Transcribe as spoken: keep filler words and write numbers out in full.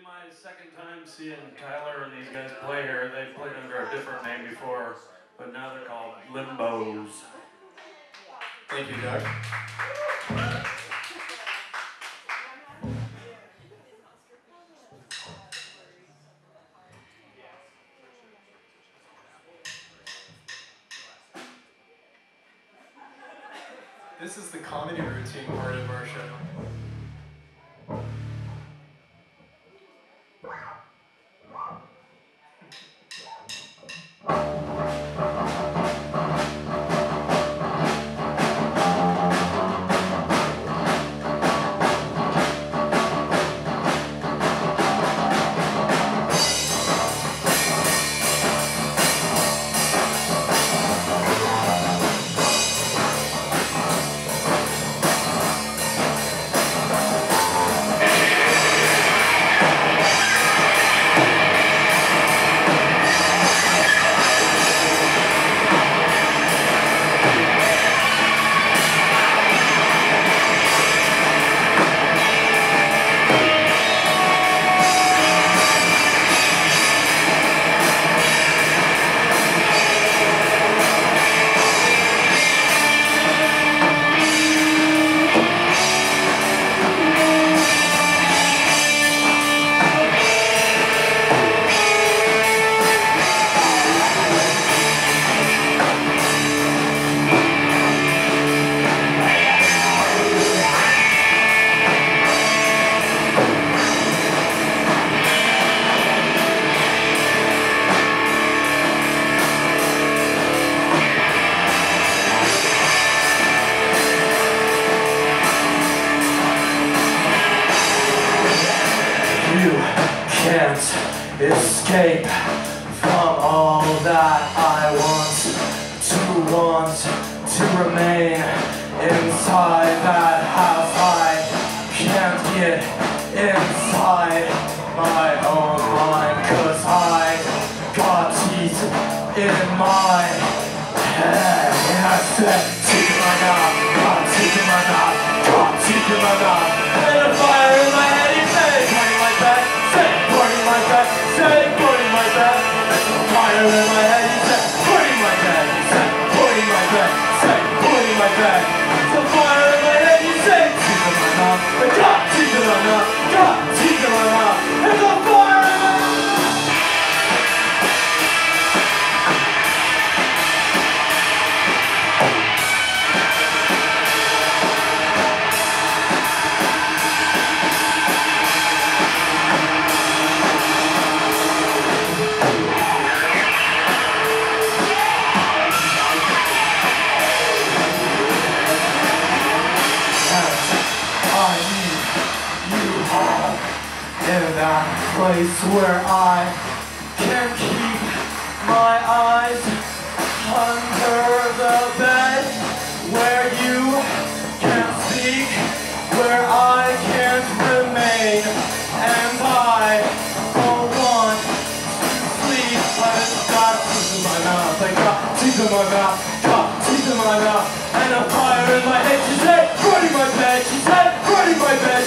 my second time seeing Tyler and these guys play here. They've played under a different name before, but now they're called Limbos. Thank you, Doug. This is the comedy routine part of our show. Escape from all that I want to want to remain inside that house. I can't get inside my own mind, cause I got teeth in my head. And I said, teeth in my mouth, got teeth in my mouth, got teeth in my mouth, and a fire in my head. He said, pointing like that, say, pointing like that. Say, pointing like that, there's a fire in my head. He said, pointing like that. He said, pointing like that. Say, pointing like that. There's a fire in my head. He said, teeth in my mouth. I got teeth in my mouth. Got teeth in my mouth. There's a fire in my mouth. Place where I can keep my eyes under the bed, where you can speak, where I can't remain, and I don't want to sleep. I got teeth in my mouth, I got teeth in my mouth, got teeth in my mouth, and a fire in my head. She said, burning my bed, she said, burning my bed.